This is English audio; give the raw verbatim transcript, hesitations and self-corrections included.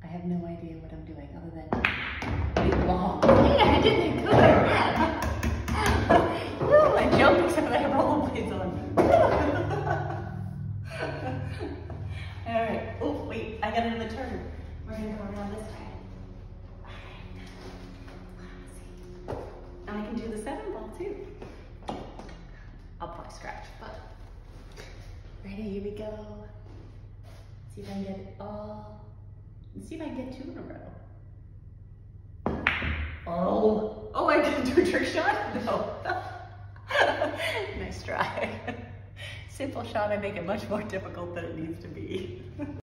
have no idea what I'm doing other than big long. Yeah, I did it good. Woo, I jumped except that I have rollerblades on. All right. Oh, wait, I got another turn. We're gonna go around this time. All right. And I can do the seven ball too. I'll probably scratch, but ready, here we go. See if I can get it all. Let's see if I can get two in a row. Oh, oh, I didn't do a trick shot? No. Nice try. Simple shot, I make it much more difficult than it needs to be.